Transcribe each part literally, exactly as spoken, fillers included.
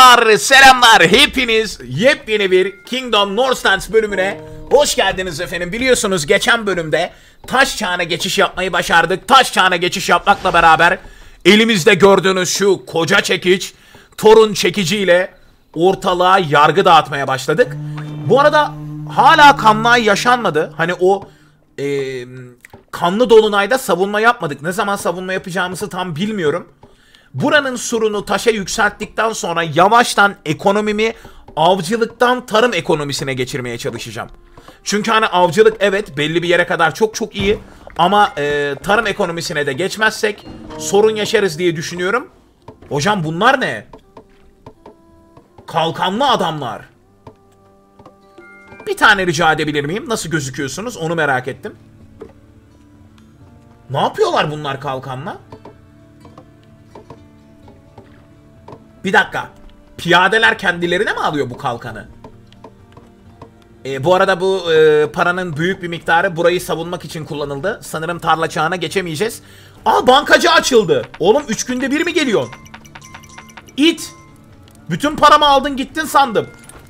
Merhabalar, selamlar. Hepiniz yepyeni bir Kingdom Northlands bölümüne hoş geldiniz efendim. Biliyorsunuz geçen bölümde taş çağına geçiş yapmayı başardık. Taş çağına geçiş yapmakla beraber elimizde gördüğünüz şu koca çekiç, torun çekiciyle ortalığa yargı dağıtmaya başladık. Bu arada hala kanlay yaşanmadı. Hani o e, kanlı dolunayda savunma yapmadık. Ne zaman savunma yapacağımızı tam bilmiyorum. Buranın surunu taşa yükselttikten sonra yavaştan ekonomimi avcılıktan tarım ekonomisine geçirmeye çalışacağım. Çünkü hani avcılık evet belli bir yere kadar çok çok iyi. Ama e, tarım ekonomisine de geçmezsek sorun yaşarız diye düşünüyorum. Hocam bunlar ne? Kalkanlı adamlar. Bir tane rica edebilir miyim? Nasıl gözüküyorsunuz? Onu merak ettim. Ne yapıyorlar bunlar kalkanla? Bir dakika. Piyadeler kendilerine mi alıyor bu kalkanı? E, bu arada bu e, paranın büyük bir miktarı burayı savunmak için kullanıldı. Sanırım tarla çağına geçemeyeceğiz. Aa, bankacı açıldı. Oğlum üç günde bir mi geliyorsun? İt. Bütün paramı aldın gittin sandım.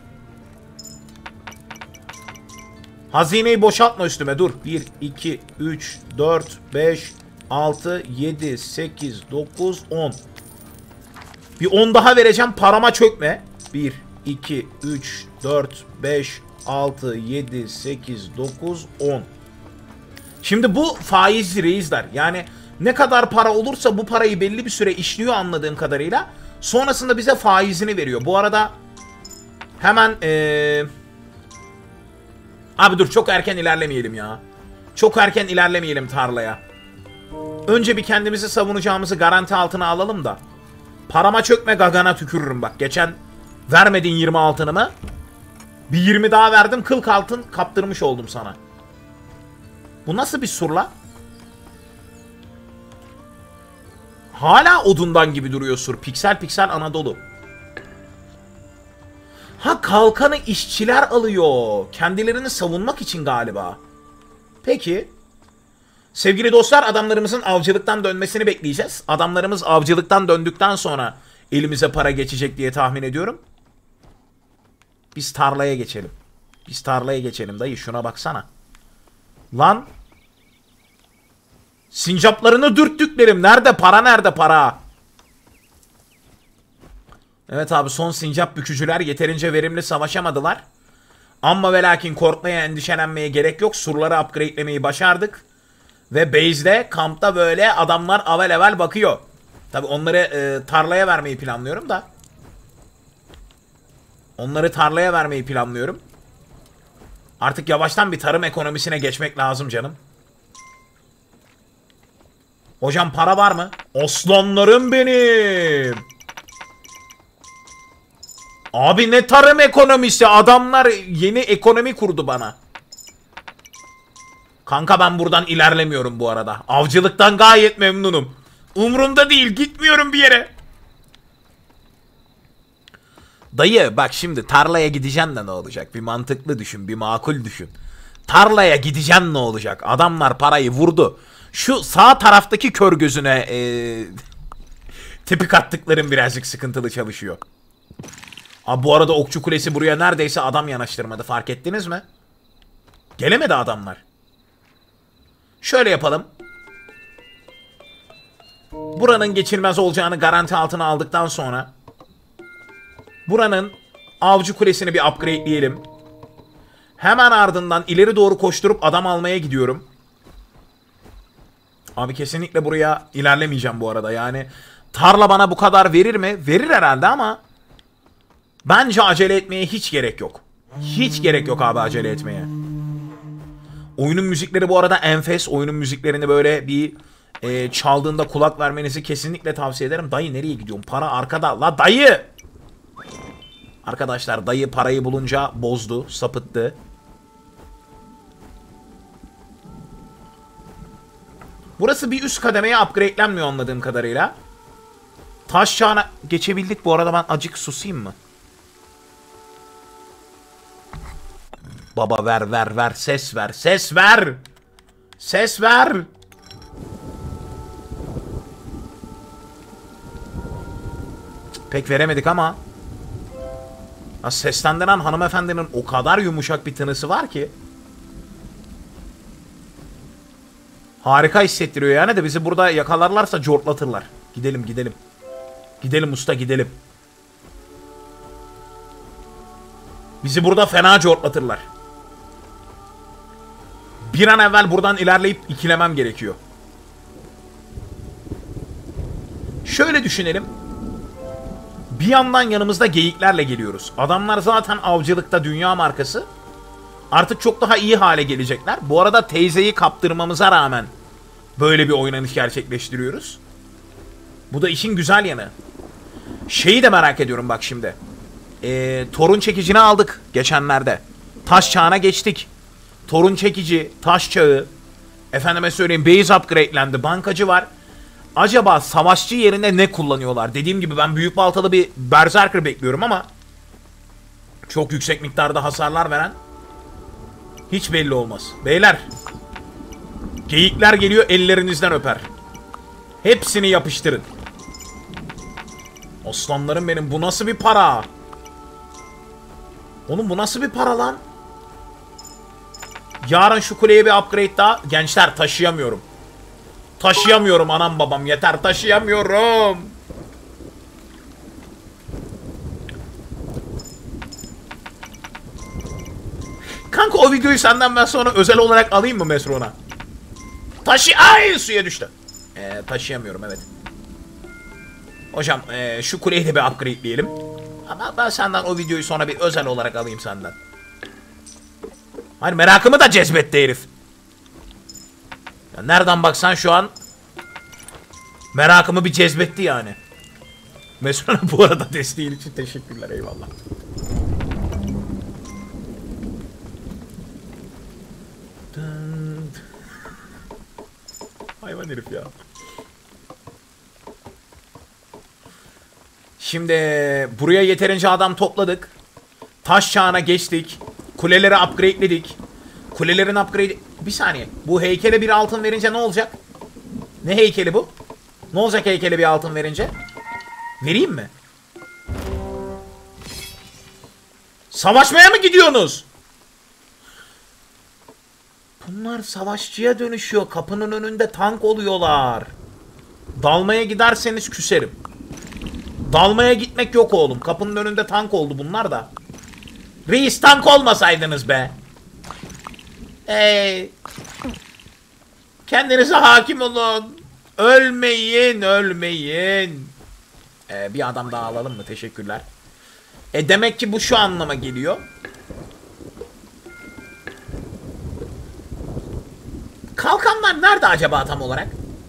Hazineyi boşaltma üstüme dur. bir, iki, üç, dört, beş, altı, yedi, sekiz, dokuz, on. Bir on daha vereceğim, parama çökme. bir, iki, üç, dört, beş, altı, yedi, sekiz, dokuz, on. Şimdi bu faizli reisler. Yani ne kadar para olursa bu parayı belli bir süre işliyor anladığım kadarıyla. Sonrasında bize faizini veriyor. Bu arada hemen ee... abi dur, çok erken ilerlemeyelim ya. Çok erken ilerlemeyelim tarlaya. Önce bir kendimizi savunacağımızı garanti altına alalım da. Parama çökme, gagana tükürürüm bak. Geçen vermedin yirmi altınımı. Bir yirmi daha verdim, kırk altın kaptırmış oldum sana. Bu nasıl bir surla? Hala odundan gibi duruyor sur. Piksel piksel Anadolu. Ha, kalkanı işçiler alıyor. Kendilerini savunmak için galiba. Peki. Sevgili dostlar, adamlarımızın avcılıktan dönmesini bekleyeceğiz. Adamlarımız avcılıktan döndükten sonra elimize para geçecek diye tahmin ediyorum. Biz tarlaya geçelim. Biz tarlaya geçelim dayı, şuna baksana. Lan. Sincaplarını dürttüklerim. Nerede para, nerede para? Evet abi, son sincap bükücüler yeterince verimli savaşamadılar. Ama ve lakin korkmaya, endişelenmeye gerek yok. Surları upgrade'lemeyi başardık. Ve base'de, kampta böyle adamlar avel avel bakıyor. Tabi onları e, tarlaya vermeyi planlıyorum da. Onları tarlaya vermeyi planlıyorum. Artık yavaştan bir tarım ekonomisine geçmek lazım canım. Hocam para var mı? Aslanlarım benim. Abi ne tarım ekonomisi? Adamlar yeni ekonomi kurdu bana. Kanka ben buradan ilerlemiyorum bu arada. Avcılıktan gayet memnunum. Umrumda değil, gitmiyorum bir yere. Dayı bak, şimdi tarlaya gideceksin de ne olacak? Bir mantıklı düşün, bir makul düşün. Tarlaya gideceksin ne olacak? Adamlar parayı vurdu. Şu sağ taraftaki kör gözüne ee, tepik attıklarım birazcık sıkıntılı çalışıyor. Abi bu arada okçu kulesi buraya neredeyse adam yanaştırmadı, fark ettiniz mi? Gelemedi adamlar. Şöyle yapalım. Buranın geçilmez olacağını garanti altına aldıktan sonra buranın avcı kulesini bir upgrade'leyelim. Hemen ardından ileri doğru koşturup adam almaya gidiyorum. Abi kesinlikle buraya ilerlemeyeceğim bu arada. Yani tarla bana bu kadar verir mi? Verir herhalde ama bence acele etmeye hiç gerek yok. Hiç gerek yok abi acele etmeye. Oyunun müzikleri bu arada enfes. Oyunun müziklerini böyle bir e, çaldığında kulak vermenizi kesinlikle tavsiye ederim. Dayı nereye gidiyorsun? Para arkada. La dayı! Arkadaşlar dayı parayı bulunca bozdu, sapıttı. Burası bir üst kademeye upgrade'lenmiyor anladığım kadarıyla. Taş çağına geçebildik. Bu arada ben acık susayım mı? Baba ver ver ver, ses ver, ses ver. Ses ver. Pek veremedik ama Ya seslendiren hanımefendinin o kadar yumuşak bir tınısı var ki. Harika hissettiriyor yani, de bizi burada yakalarlarsa cortlatırlar. Gidelim gidelim. Gidelim usta gidelim. Bizi burada fena cortlatırlar. Bir an evvel buradan ilerleyip ikilemem gerekiyor. Şöyle düşünelim. Bir yandan yanımızda geyiklerle geliyoruz. Adamlar zaten avcılıkta dünya markası. Artık çok daha iyi hale gelecekler. Bu arada teyzeyi kaptırmamıza rağmen böyle bir oynanış gerçekleştiriyoruz. Bu da işin güzel yanı. Şeyi de merak ediyorum bak şimdi. Ee, torun çekicini aldık geçenlerde. Taş çağına geçtik. Torun çekici, taş çağı. Efendime söyleyeyim base upgrade'lendi. Bankacı var. Acaba savaşçı yerine ne kullanıyorlar? Dediğim gibi ben büyük baltalı bir berserker bekliyorum ama çok yüksek miktarda hasarlar veren hiç belli olmaz. Beyler, geyikler geliyor, ellerinizden öper. Hepsini yapıştırın. Aslanlarım benim, bu nasıl bir para? Oğlum bu nasıl bir para lan? Yarın şu kuleye bir upgrade daha. Gençler taşıyamıyorum. Taşıyamıyorum anam babam, yeter, taşıyamıyorum. Kanka o videoyu senden ben sonra özel olarak alayım mı Mesron'a? Taşı... Ay suya düştü. Ee, taşıyamıyorum evet. Hocam ee, şu kuleyi de bir upgrade'leyelim. Ama ben senden o videoyu sonra bir özel olarak alayım senden. Hayır, merakımı da cezbetti herif. Ya nereden baksan şu an merakımı bir cezbetti yani. Mesela bu arada desteğin için teşekkürler, eyvallah. Hayvan herif ya. Şimdi buraya yeterince adam topladık. Taş çağına geçtik. Kuleleri upgrade'ledik. Kulelerin upgrade... Bir saniye. Bu heykele bir altın verince ne olacak? Ne heykeli bu? Ne olacak heykele bir altın verince? Vereyim mi? Savaşmaya mı gidiyorsunuz? Bunlar savaşçıya dönüşüyor. Kapının önünde tank oluyorlar. Dalmaya giderseniz küserim. Dalmaya gitmek yok oğlum. Kapının önünde tank oldu bunlar da. Reis, tank olmasaydınız be. Hey. Kendinize hakim olun. Ölmeyin, ölmeyin. Ee, bir adam daha alalım mı? Teşekkürler. E demek ki bu şu anlama geliyor. Kalkanlar nerede acaba tam olarak?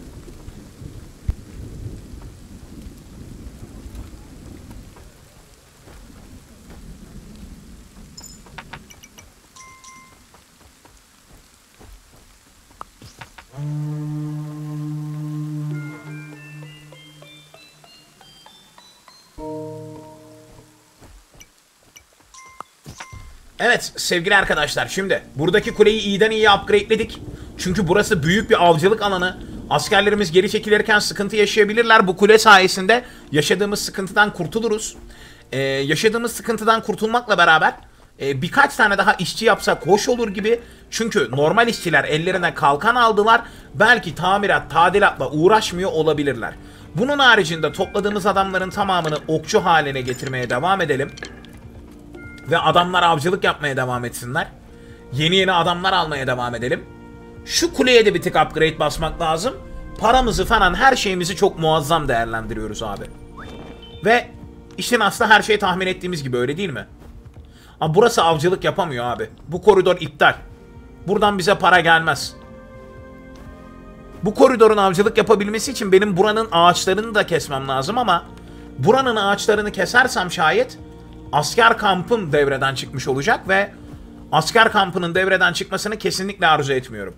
Evet sevgili arkadaşlar, şimdi buradaki kuleyi iyiden iyiye upgrade'ledik. Çünkü burası büyük bir avcılık alanı. Askerlerimiz geri çekilirken sıkıntı yaşayabilirler. Bu kule sayesinde yaşadığımız sıkıntıdan kurtuluruz. Ee, yaşadığımız sıkıntıdan kurtulmakla beraber e, birkaç tane daha işçi yapsak hoş olur gibi. Çünkü normal işçiler ellerine kalkan aldılar. Belki tamirat, tadilatla uğraşmıyor olabilirler. Bunun haricinde topladığımız adamların tamamını okçu haline getirmeye devam edelim. Ve adamlar avcılık yapmaya devam etsinler. Yeni yeni adamlar almaya devam edelim. Şu kuleye de bir tık upgrade basmak lazım. Paramızı falan, her şeyimizi çok muazzam değerlendiriyoruz abi. Ve işin aslı her şey tahmin ettiğimiz gibi, öyle değil mi? Ama burası avcılık yapamıyor abi. Bu koridor iptal. Buradan bize para gelmez. Bu koridorun avcılık yapabilmesi için benim buranın ağaçlarını da kesmem lazım ama buranın ağaçlarını kesersem şayet asker kampım devreden çıkmış olacak ve asker kampının devreden çıkmasını kesinlikle arzu etmiyorum.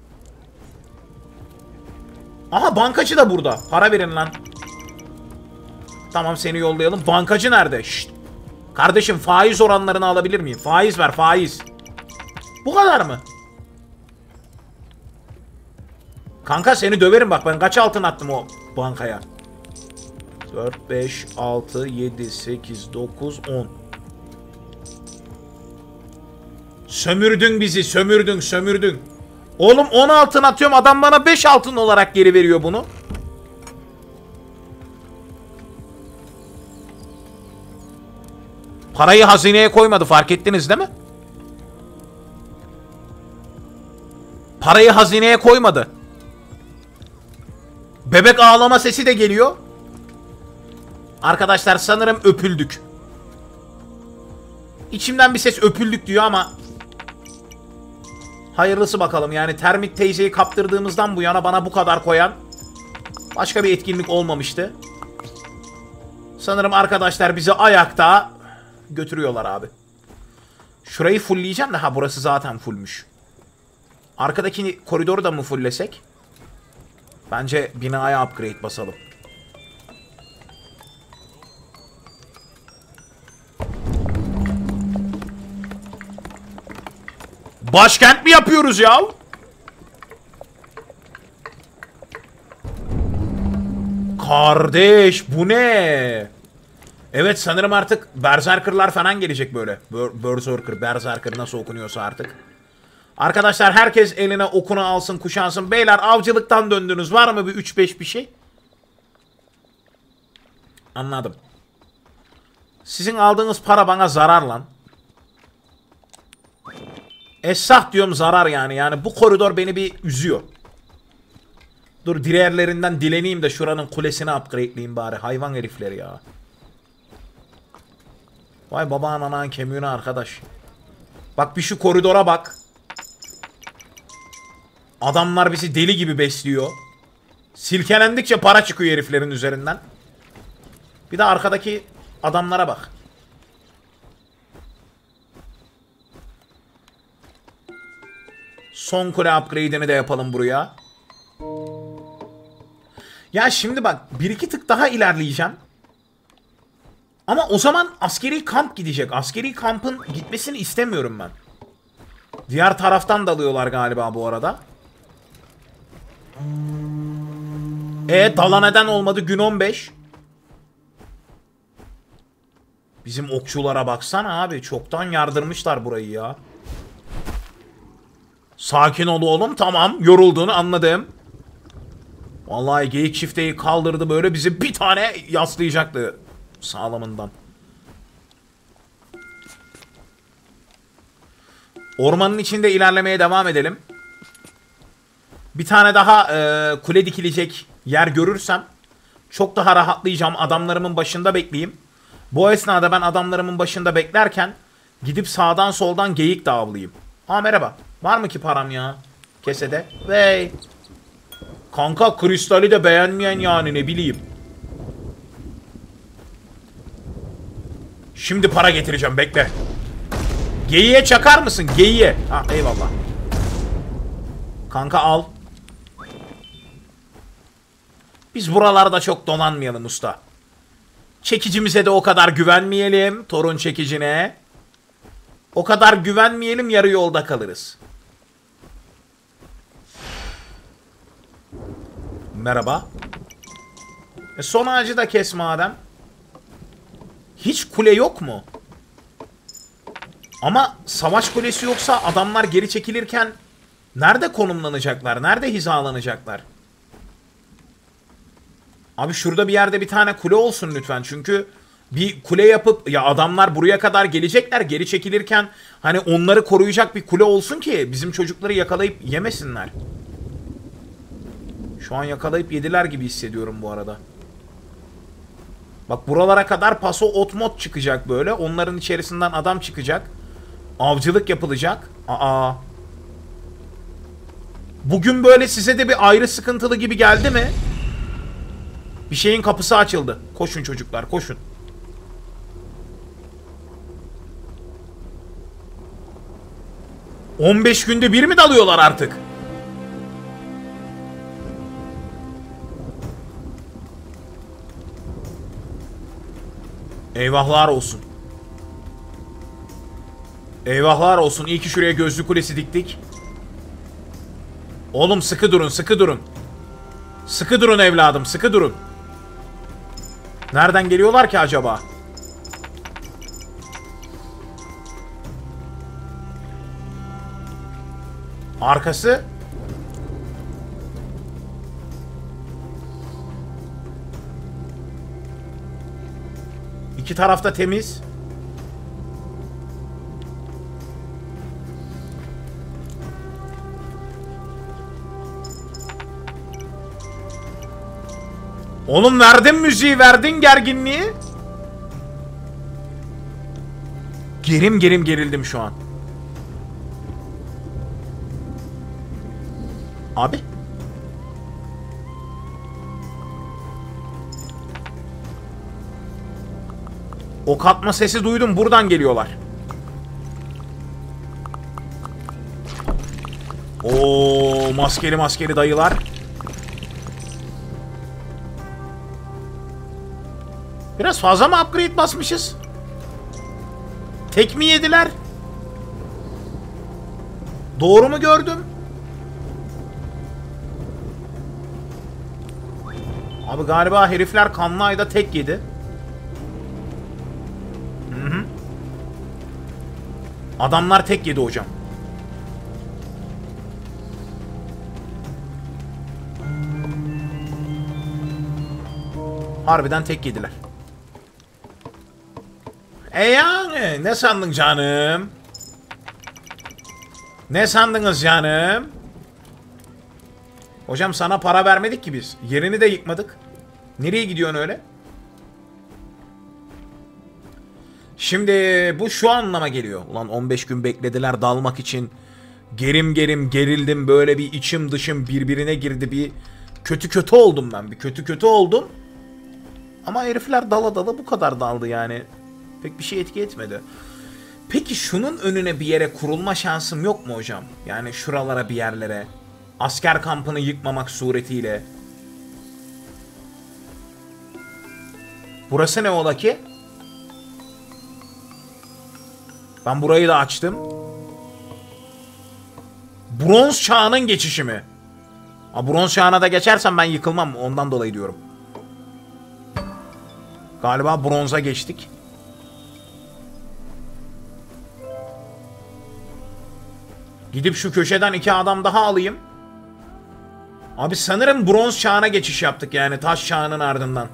Aha, bankacı da burada. Para verin lan. Tamam, seni yollayalım. Bankacı nerede? Şşt. Kardeşim, faiz oranlarını alabilir miyim? Faiz ver, faiz. Bu kadar mı? Kanka seni döverim bak, ben kaç altın attım o bankaya. dört, beş, altı, yedi, sekiz, dokuz, on. Sömürdün bizi, sömürdün, sömürdün. Oğlum on altın atıyorum, adam bana beş altın olarak geri veriyor bunu. Parayı hazineye koymadı, fark ettiniz değil mi? Parayı hazineye koymadı. Bebek ağlama sesi de geliyor. Arkadaşlar sanırım öpüldük. İçimden bir ses öpüldük diyor ama hayırlısı bakalım. Yani termit teyzeyi kaptırdığımızdan bu yana bana bu kadar koyan başka bir etkinlik olmamıştı. Sanırım arkadaşlar bizi ayakta götürüyorlar abi. Şurayı fullleyeceğim de ha burası zaten fullmüş. Arkadaki koridoru da mı fulllesek? Bence binaya upgrade basalım. Başkent mi yapıyoruz ya? Kardeş bu ne? Evet sanırım artık Berserker'lar falan gelecek böyle. Berserker, Berserker nasıl okunuyorsa artık. Arkadaşlar herkes eline okunu alsın, kuşansın. Beyler avcılıktan döndünüz. Var mı bir üç beş bir şey? Anladım. Sizin aldığınız para bana zarar lan. Esah diyorum zarar yani. Yani bu koridor beni bir üzüyor. Dur diğerlerinden dileneyim de şuranın kulesini upgradeleyeyim bari. Hayvan herifleri ya. Vay baban anan kemiğine arkadaş. Bak bir şu koridora bak. Adamlar bizi deli gibi besliyor. Silkelendikçe para çıkıyor heriflerin üzerinden. Bir de arkadaki adamlara bak. Son kule upgrade'ini de yapalım buraya. Ya şimdi bak bir iki tık daha ilerleyeceğim. Ama o zaman askeri kamp gidecek. Askeri kampın gitmesini istemiyorum ben. Diğer taraftan dalıyorlar galiba bu arada. E dala neden olmadı gün on beş. Bizim okçulara baksana abi. Çoktan yardırmışlar burayı ya. Sakin ol oğlum, tamam. Yorulduğunu anladım. Vallahi geyik çifteyi kaldırdı böyle, bizi bir tane yaslayacaktı sağlamından. Ormanın içinde ilerlemeye devam edelim. Bir tane daha e, kule dikilecek yer görürsem çok daha rahatlayacağım. Adamlarımın başında bekleyeyim. Bu esnada ben adamlarımın başında beklerken gidip sağdan soldan geyik de avlayayım. Aa merhaba. Var mı ki param ya? Kesede. Vey. Kanka kristali de beğenmeyen yani ne bileyim. Şimdi para getireceğim, bekle. Geyiğe çakar mısın? Geyiğe. Ha eyvallah. Kanka al. Biz buralarda çok donanmayalım usta. Çekicimize de o kadar güvenmeyelim. Torun çekicine. O kadar güvenmeyelim, yarı yolda kalırız. Merhaba. E son ağacı da kes madem. Hiç kule yok mu? Ama savaş kulesi yoksa adamlar geri çekilirken nerede konumlanacaklar? Nerede hizalanacaklar? Abi şurada bir yerde bir tane kule olsun lütfen. Çünkü bir kule yapıp ya adamlar buraya kadar gelecekler, geri çekilirken hani onları koruyacak bir kule olsun ki bizim çocukları yakalayıp yemesinler. Şu an yakalayıp yediler gibi hissediyorum bu arada. Bak buralara kadar paso otmot çıkacak böyle. Onların içerisinden adam çıkacak. Avcılık yapılacak. Aa. Bugün böyle size de bir ayrı sıkıntılı gibi geldi mi? Bir şeyin kapısı açıldı. Koşun çocuklar, koşun. on beş günde bir mi dalıyorlar artık? Eyvahlar olsun. Eyvahlar olsun. İyi ki şuraya gözlü kulesi diktik. Oğlum sıkı durun, sıkı durun. Sıkı durun evladım, sıkı durun. Nereden geliyorlar ki acaba? Arkası. İki tarafta temiz. Oğlum verdin müziği, verdin gerginliği. Gerim gerim gerildim şu an. Abi. Ok atma sesi duydum, buradan geliyorlar. Oo, maskeli maskeli dayılar. Biraz fazla mı upgrade basmışız? Tek mi yediler? Doğru mu gördüm? Abi galiba herifler kanlı ayda tek yedi. Hı hı. Adamlar tek yedi hocam. Harbiden tek yediler. E yani ne sandın canım? Ne sandınız canım? Hocam sana para vermedik ki biz. Yerini de yıkmadık. Nereye gidiyorsun öyle? Şimdi bu şu anlama geliyor. Ulan on beş gün beklediler dalmak için. Gerim gerim gerildim. Böyle bir içim dışım birbirine girdi. Bir kötü kötü oldum ben. Bir kötü kötü oldum. Ama herifler dala dala bu kadar daldı yani. Pek bir şey etki etmedi. Peki şunun önüne bir yere kurulma şansım yok mu hocam? Yani şuralara bir yerlere. Asker kampını yıkmamak suretiyle. Burası ne ola ki? Ben burayı da açtım. Bronz çağının geçişi mi? Ha, bronz çağına da geçersem ben yıkılmam. Ondan dolayı diyorum. Galiba bronza geçtik. Gidip şu köşeden iki adam daha alayım. Abi sanırım bronz çağına geçiş yaptık yani taş çağının ardından.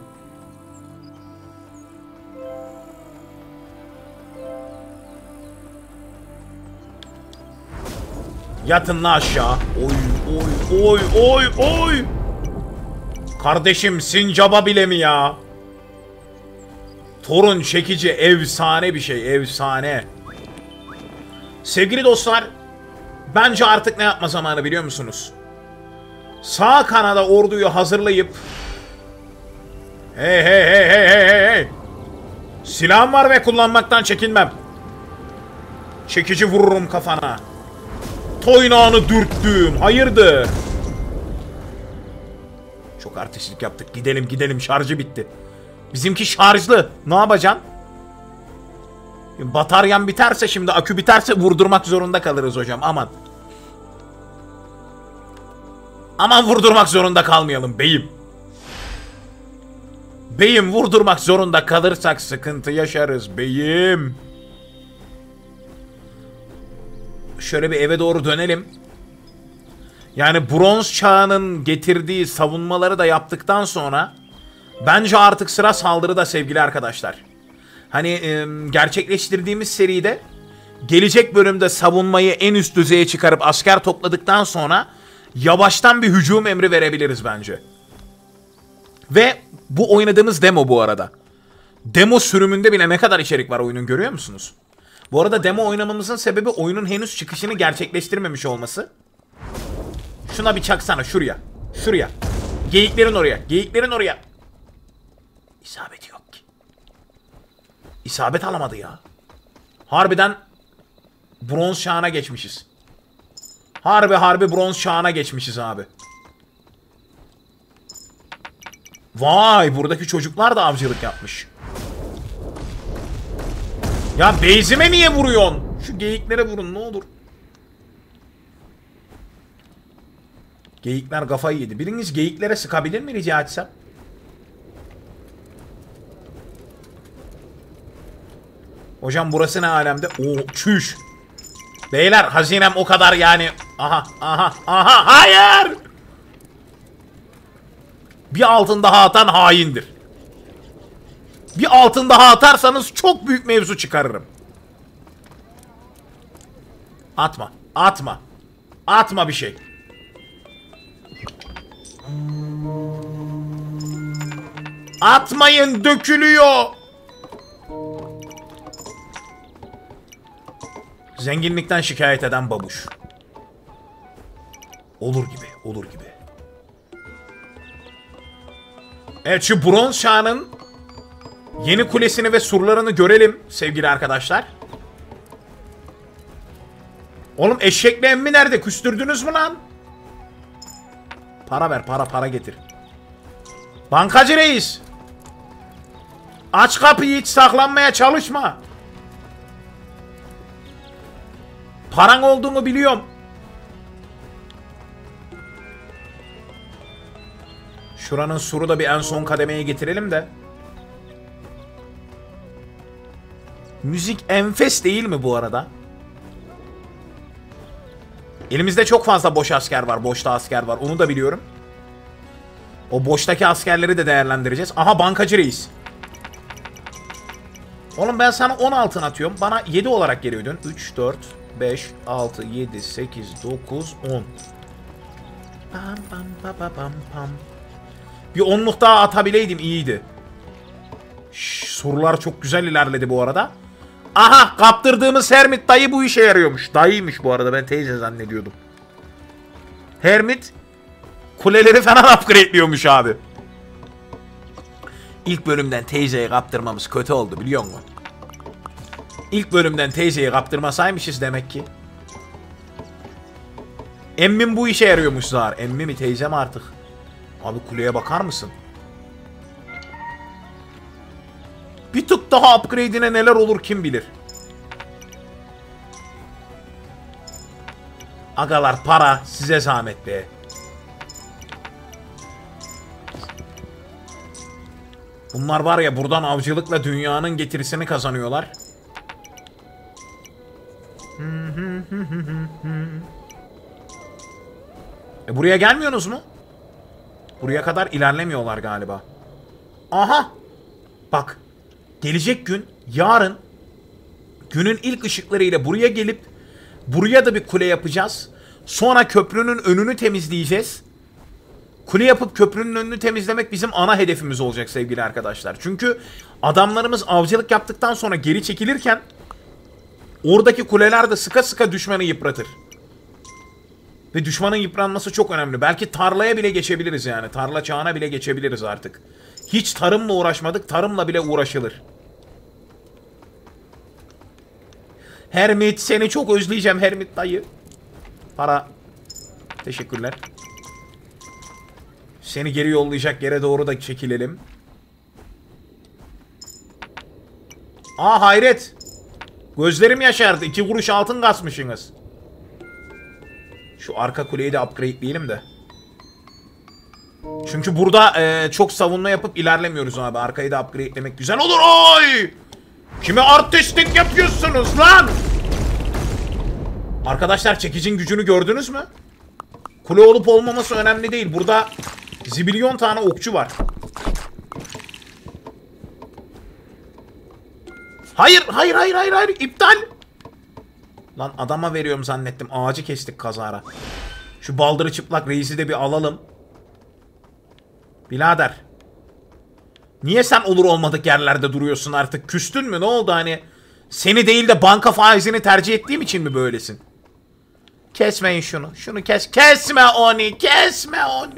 Yatın la aşağı. Oy oy oy oy oy. Kardeşim sincaba bile mi ya? Torun çekici efsane bir şey, efsane. Sevgili dostlar, bence artık ne yapma zamanı biliyor musunuz? Sağ kanada orduyu hazırlayıp hey hey hey hey hey hey hey silahım var ve kullanmaktan çekinmem. Çekici vururum kafana. Toynağını dürttüm. Hayırdır? Çok artistlik yaptık. Gidelim gidelim, şarjı bitti. Bizimki şarjlı. Ne yapacaksın? Bataryan biterse, şimdi akü biterse vurdurmak zorunda kalırız hocam. Aman. Aman vurdurmak zorunda kalmayalım beyim. Beyim vurdurmak zorunda kalırsak sıkıntı yaşarız beyim. Şöyle bir eve doğru dönelim. Yani bronz çağının getirdiği savunmaları da yaptıktan sonra bence artık sıra saldırıda sevgili arkadaşlar. Hani e, gerçekleştirdiğimiz seride gelecek bölümde savunmayı en üst düzeye çıkarıp asker topladıktan sonra yavaştan bir hücum emri verebiliriz bence. Ve bu oynadığımız demo bu arada. Demo sürümünde bile ne kadar içerik var oyunun, görüyor musunuz? Bu arada demo oynamamızın sebebi oyunun henüz çıkışını gerçekleştirmemiş olması. Şuna bir çaksana, şuraya. Şuraya. Geyiklerin oraya. Geyiklerin oraya. İsabeti yok ki. İsabet alamadı ya. Harbiden bronz çağına geçmişiz. Harbi harbi bronz çağına geçmişiz abi. Vay, buradaki çocuklar da avcılık yapmış. Ya base'ime niye vuruyorsun? Şu geyiklere vurun ne olur. Geyikler kafayı yedi. Biriniz geyiklere sıkabilir mi rica etsem? Hocam burası ne alemde? Oo çüş. Beyler hazinem o kadar yani Aha aha aha hayır. Bir altın daha atan haindir. Bir altın daha atarsanız çok büyük mevzu çıkarırım. Atma. Atma. Atma bir şey. Atmayın, dökülüyor. Zenginlikten şikayet eden babuş. Olur gibi, olur gibi. Evet, şu bronz çağının yeni kulesini ve surlarını görelim sevgili arkadaşlar. Oğlum eşekle emmi nerede? Küstürdünüz mü lan? Para ver, para para getir. Bankacı reis. Aç kapıyı, hiç saklanmaya çalışma. Paran olduğunu biliyorum. Şuranın suru da bir en son kademeye getirelim de. Müzik enfes değil mi bu arada? Elimizde çok fazla boş asker var. Boşta asker var. Onu da biliyorum. O boştaki askerleri de değerlendireceğiz. Aha, bankacı reis. Oğlum ben sana on altın atıyorum. Bana yedi olarak geliyordun. üç, dört, beş, altı, yedi, sekiz, dokuz, on. Pam pam pam pam pam. Bir onluk daha atabileydim, iyiydi. Şş, sorular çok güzel ilerledi bu arada. Aha, kaptırdığımız Hermit dayı bu işe yarıyormuş. Dayıymış bu arada, ben teyze zannediyordum. Hermit kuleleri falan upgrade'liyormuş abi. İlk bölümden teyzeyi kaptırmamız kötü oldu biliyor musun? İlk bölümden teyzeyi kaptırmasaymışız demek ki. Emmim bu işe yarıyormuş zar. Emmi mi teyze mi artık? Abi kuleye bakar mısın? Bir tık daha upgrade'ine neler olur kim bilir. Agalar, para size zahmet be. Bunlar var ya, buradan avcılıkla dünyanın getirisini kazanıyorlar. E buraya gelmiyorsunuz mu? Buraya kadar ilerlemiyorlar galiba. Aha! Bak. Gelecek gün, yarın günün ilk ışıklarıyla buraya gelip buraya da bir kule yapacağız. Sonra köprünün önünü temizleyeceğiz. Kule yapıp köprünün önünü temizlemek bizim ana hedefimiz olacak sevgili arkadaşlar. Çünkü adamlarımız avcılık yaptıktan sonra geri çekilirken oradaki kuleler de sıka sıka düşmanı yıpratır. Ve düşmanın yıpranması çok önemli. Belki tarlaya bile geçebiliriz yani. Tarla çağına bile geçebiliriz artık. Hiç tarımla uğraşmadık. Tarımla bile uğraşılır. Hermit, seni çok özleyeceğim Hermit dayı. Para. Teşekkürler. Seni geri yollayacak yere doğru da çekilelim. Aa, hayret. Gözlerim yaşardı. İki kuruş altın kasmışsınız. Şu arka kuleyi de upgrade'leyelim de. Çünkü burada e, çok savunma yapıp ilerlemiyoruz abi. Arkayı da upgrade'lemek güzel olur. Oy! Kime artistlik yapıyorsunuz lan? Arkadaşlar, çekicin gücünü gördünüz mü? Kule olup olmaması önemli değil. Burada zibilyon tane okçu var. Hayır, hayır, hayır, hayır, hayır. İptal. Lan adama veriyorum zannettim. Ağacı kestik kazara. Şu baldırı çıplak reisi de bir alalım. Birader. Niye sen olur olmadık yerlerde duruyorsun artık? Küstün mü? Ne oldu hani? Seni değil de banka faizini tercih ettiğim için mi böylesin? Kesmeyin şunu. Şunu kes. Kesme onu. Kesme onu.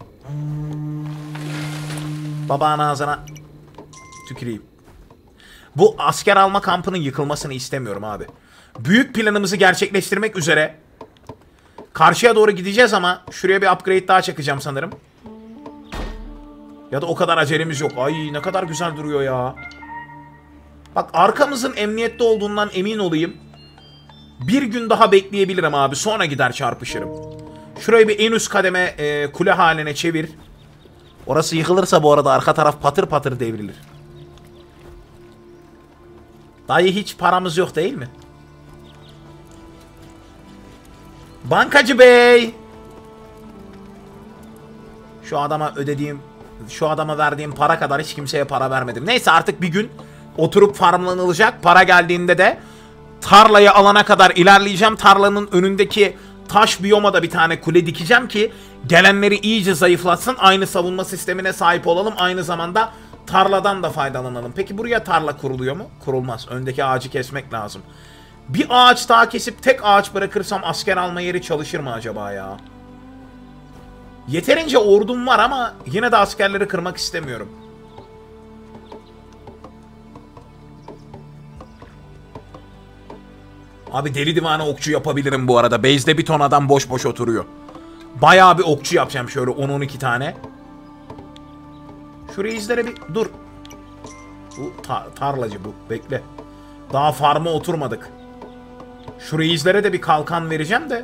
Babağın ağzına tüküreyim. Bu asker alma kampının yıkılmasını istemiyorum abi. Büyük planımızı gerçekleştirmek üzere karşıya doğru gideceğiz ama şuraya bir upgrade daha çekeceğim sanırım. Ya da o kadar acelemiz yok. Ay, ne kadar güzel duruyor ya. Bak, arkamızın emniyette olduğundan emin olayım. Bir gün daha bekleyebilirim abi. Sonra gider çarpışırım. Şurayı bir en üst kademe e, kule haline çevir. Orası yıkılırsa bu arada arka taraf patır patır devrilir. Dayı, hiç paramız yok değil mi? Bankacı bey. Şu adama ödediğim, şu adama verdiğim para kadar hiç kimseye para vermedim. Neyse artık bir gün oturup farmlanılacak. Para geldiğinde de tarlayı alana kadar ilerleyeceğim. Tarlanın önündeki taş biyoma da bir tane kule dikeceğim ki gelenleri iyice zayıflatsın. Aynı savunma sistemine sahip olalım. Aynı zamanda tarladan da faydalanalım. Peki buraya tarla kuruluyor mu? Kurulmaz. Öndeki ağacı kesmek lazım. Bir ağaç daha kesip tek ağaç bırakırsam asker alma yeri çalışır mı acaba ya? Yeterince ordum var ama yine de askerleri kırmak istemiyorum. Abi deli divane okçu yapabilirim bu arada. Base'de bir ton adam boş boş oturuyor. Bayağı bir okçu yapacağım şöyle on on iki tane. Şu reizlere bir dur. Bu tar tarlacı bu. Bekle. Daha farma oturmadık. Şu reizlere de bir kalkan vereceğim de.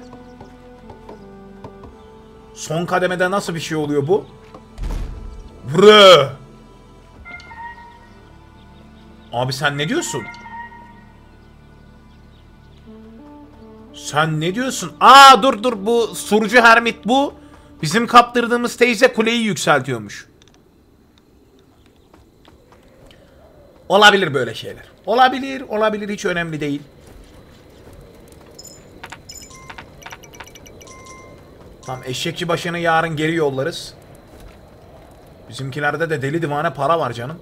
Son kademede nasıl bir şey oluyor bu? Vrı. Abi sen ne diyorsun? Sen ne diyorsun? Aa dur dur bu surcu hermit bu. Bizim kaptırdığımız teyze kuleyi yükseltiyormuş. Olabilir böyle şeyler. Olabilir, olabilir hiç önemli değil. Tamam eşekçi başını yarın geri yollarız. Bizimkilerde de deli divane para var canım.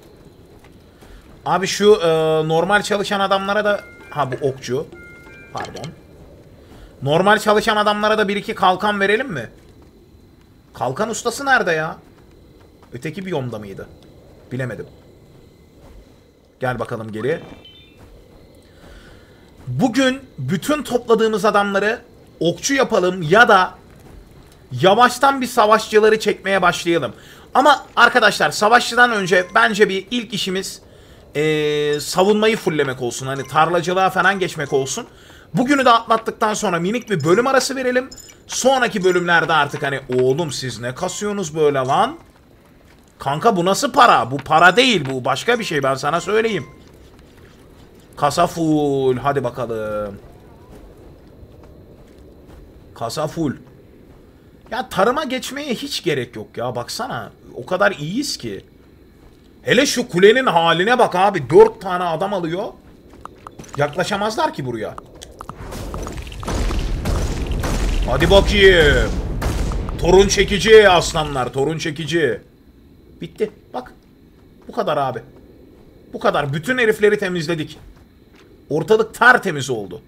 Abi şu e, normal çalışan adamlara da... Ha bu okçu. Pardon. Normal çalışan adamlara da bir iki kalkan verelim mi? Kalkan ustası nerede ya? Öteki biyomda mıydı? Bilemedim. Gel bakalım geri. Bugün bütün topladığımız adamları okçu yapalım ya da yavaştan bir savaşçıları çekmeye başlayalım. Ama arkadaşlar savaşçıdan önce bence bir ilk işimiz ee, savunmayı fulllemek olsun. Hani tarlacılığa falan geçmek olsun. Bugünü de atlattıktan sonra minik bir bölüm arası verelim. Sonraki bölümlerde artık hani oğlum siz ne kasıyorsunuz böyle lan? Kanka bu nasıl para? Bu para değil bu başka bir şey ben sana söyleyeyim. Kasa full hadi bakalım. Kasa full. Ya tarıma geçmeye hiç gerek yok ya baksana. O kadar iyiyiz ki. Hele şu kulenin haline bak abi. Dört tane adam alıyor. Yaklaşamazlar ki buraya. Hadi bakayım. Torun çekici aslanlar. Torun çekici. Bitti. Bak. Bu kadar abi. Bu kadar. Bütün herifleri temizledik. Ortalık tertemiz oldu.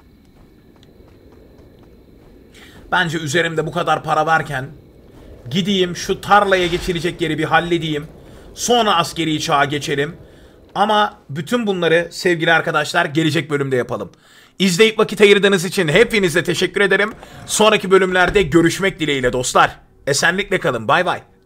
Bence üzerimde bu kadar para varken gideyim şu tarlaya geçilecek yeri bir halledeyim. Sonra askeri çağa geçelim. Ama bütün bunları sevgili arkadaşlar gelecek bölümde yapalım. İzleyip vakit ayırdığınız için hepinize teşekkür ederim. Sonraki bölümlerde görüşmek dileğiyle dostlar. Esenlikle kalın. Bay bay.